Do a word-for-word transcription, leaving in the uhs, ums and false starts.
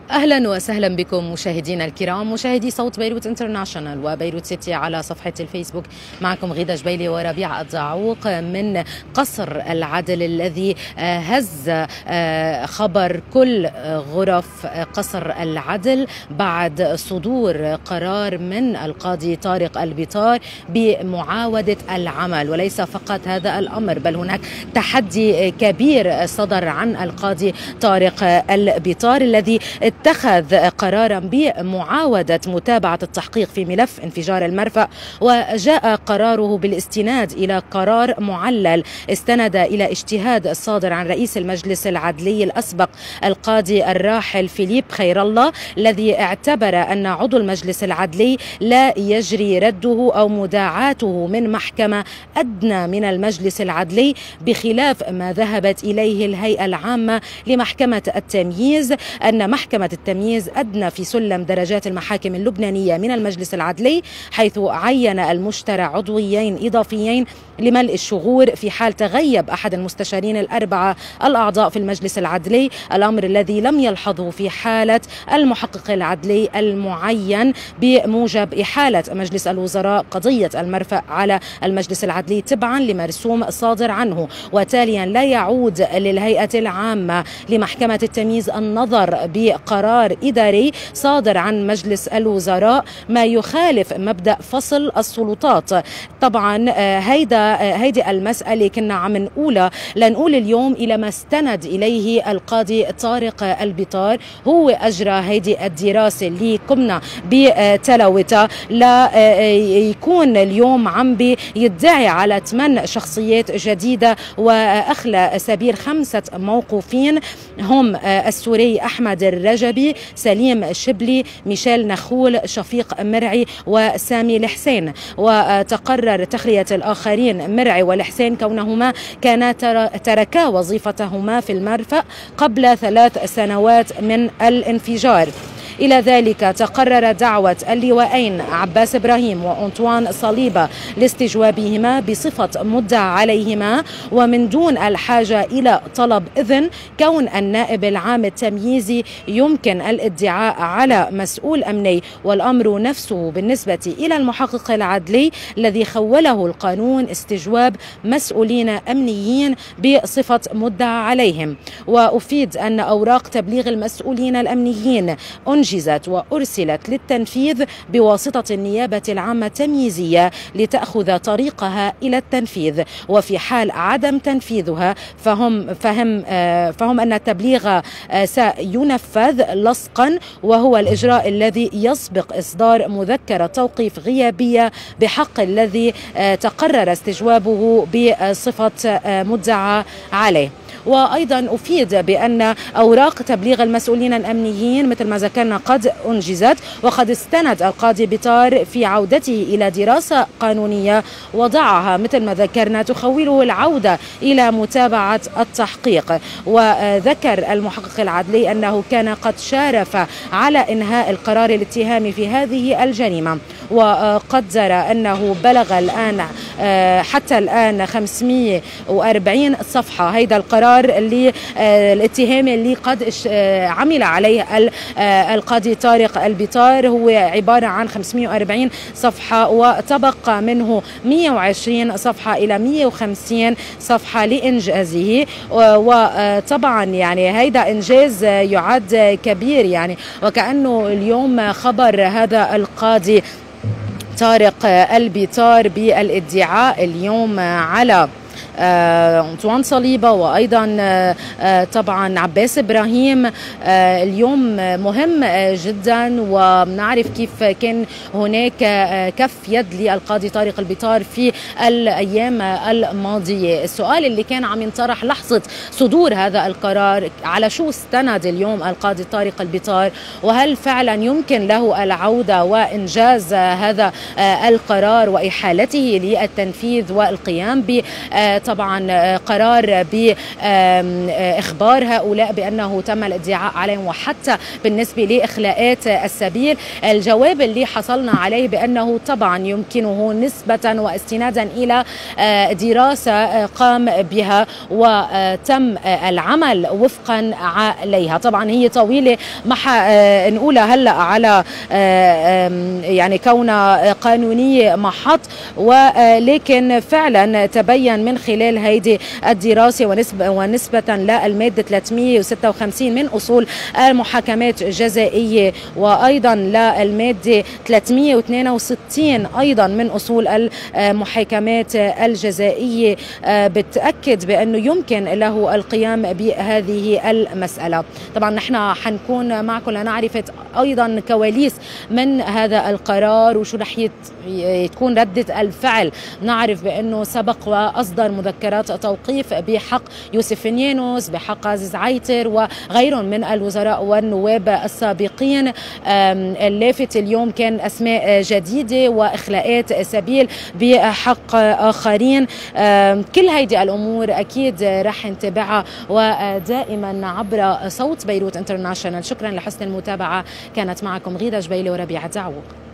أهلا وسهلا بكم مشاهدينا الكرام، مشاهدي صوت بيروت انترناشونال وبيروت سيتي على صفحة الفيسبوك. معكم غيدة جبيلي وربيع الزعوق من قصر العدل الذي هز خبر كل غرف قصر العدل بعد صدور قرار من القاضي طارق البيطار بمعاودة العمل. وليس فقط هذا الأمر، بل هناك تحدي كبير صدر عن القاضي طارق البيطار الذي اتخذ قرارا بمعاودة متابعة التحقيق في ملف انفجار المرفأ، وجاء قراره بالاستناد إلى قرار معلل استند إلى اجتهاد الصادر عن رئيس المجلس العدلي الأسبق القاضي الراحل فيليب خير الله، الذي اعتبر أن عضو المجلس العدلي لا يجري رده أو مداعاته من محكمة أدنى من المجلس العدلي، بخلاف ما ذهبت إليه الهيئة العامة لمحكمة التمييز، أن محكمة التمييز أدنى في سلم درجات المحاكم اللبنانية من المجلس العدلي، حيث عين المشترع عضويين إضافيين لملء الشغور في حال تغيب أحد المستشارين الأربعة الأعضاء في المجلس العدلي، الأمر الذي لم يلحظه في حالة المحقق العدلي المعين بموجب إحالة مجلس الوزراء قضية المرفأ على المجلس العدلي تبعا لمرسوم صادر عنه. وتاليا لا يعود للهيئة العامة لمحكمة التمييز النظر بقرار إداري صادر عن مجلس الوزراء ما يخالف مبدأ فصل السلطات. طبعا هيدا هيدي المسألة كنا عم نقولها لنقول اليوم إلى ما استند إليه القاضي طارق البيطار. هو أجرى هيدي الدراسة اللي قمنا بتلاوتها ليكون اليوم عم بيدعي على ثمان شخصيات جديدة وأخلى سبيل خمسة موقوفين، هم السوري أحمد الرجبي، سليم شبلي، ميشيل نخول، شفيق مرعي وسامي الحسين. وتقرر تخلية الآخرين مرعي والحسين كونهما كانا تركا وظيفتهما في المرفأ قبل ثلاث سنوات من الانفجار. إلى ذلك تقرر دعوة اللواءين عباس إبراهيم وأنطوان صليبة لاستجوابهما بصفة مدعى عليهما، ومن دون الحاجة إلى طلب إذن، كون النائب العام التمييزي يمكن الادعاء على مسؤول أمني. والأمر نفسه بالنسبة إلى المحقق العدلي الذي خوله القانون استجواب مسؤولين أمنيين بصفة مدعى عليهم. وأفيد أن أوراق تبليغ المسؤولين الأمنيين أنجزت وأرسلت للتنفيذ بواسطة النيابة العامة التمييزية لتأخذ طريقها إلى التنفيذ، وفي حال عدم تنفيذها فهم فهم فهم أن التبليغ سينفذ لصقا، وهو الإجراء الذي يسبق إصدار مذكرة توقيف غيابية بحق الذي تقرر استجوابه بصفة مدعى عليه. وأيضا أفيد بأن أوراق تبليغ المسؤولين الأمنيين مثل ما ذكرنا قد أنجزت، وقد استند القاضي بيطار في عودته إلى دراسة قانونية وضعها مثل ما ذكرنا تخوله العودة إلى متابعة التحقيق. وذكر المحقق العدلي أنه كان قد شارف على إنهاء القرار الاتهامي في هذه الجريمة، وقدر أنه بلغ الآن حتى الآن خمسمئة وأربعين صفحة هيدا القرار اللي الاتهام اللي قد عمل عليه القاضي طارق البيطار، هو عبارة عن خمسمئة وأربعين صفحة، وتبقى منه مئة وعشرين صفحة إلى مئة وخمسين صفحة لإنجازه. وطبعا يعني هيدا إنجاز يعد كبير، يعني وكأنه اليوم خبر هذا القاضي طارق البيطار بالادعاء اليوم على أنطوان صليبة وأيضا طبعا عباس إبراهيم اليوم مهم جدا، ونعرف كيف كان هناك كف يد للقاضي طارق البيطار في الأيام الماضية. السؤال اللي كان عم ينطرح لحظة صدور هذا القرار، على شو استند اليوم القاضي طارق البيطار، وهل فعلا يمكن له العودة وإنجاز هذا القرار وإحالته للتنفيذ والقيام ب طبعا قرار بإخبار هؤلاء بأنه تم الادعاء عليهم، وحتى بالنسبة لإخلاءات السبيل الجواب اللي حصلنا عليه بأنه طبعا يمكنه نسبة واستنادا إلى دراسة قام بها وتم العمل وفقا عليها. طبعا هي طويلة ما نقولها هلا على يعني كونها قانونية محط، ولكن فعلا تبين من خلال هيدي الدراسة ونسبة ونسبة للمادة ثلاثمئة وستة وخمسين من أصول المحاكمات الجزائية، وأيضا للمادة ثلاثمئة واثنين وستين أيضا من أصول المحاكمات الجزائية، بتأكد بأنه يمكن له القيام بهذه المسألة. طبعا نحن حنكون معكم لنعرف أيضا كواليس من هذا القرار وشو رح تكون ردة الفعل. نعرف بأنه سبق وأصدر مذكرات توقيف بحق يوسف فنيانوس، بحق عزيز عيتر وغيرهم من الوزراء والنواب السابقين. اللافت اليوم كان أسماء جديدة وإخلاءات سبيل بحق آخرين. كل هيدي الأمور أكيد رح نتابعها ودائما عبر صوت بيروت انترناشونال. شكرا لحسن المتابعة، كانت معكم غيدة جبيلي وربيعة دعوق.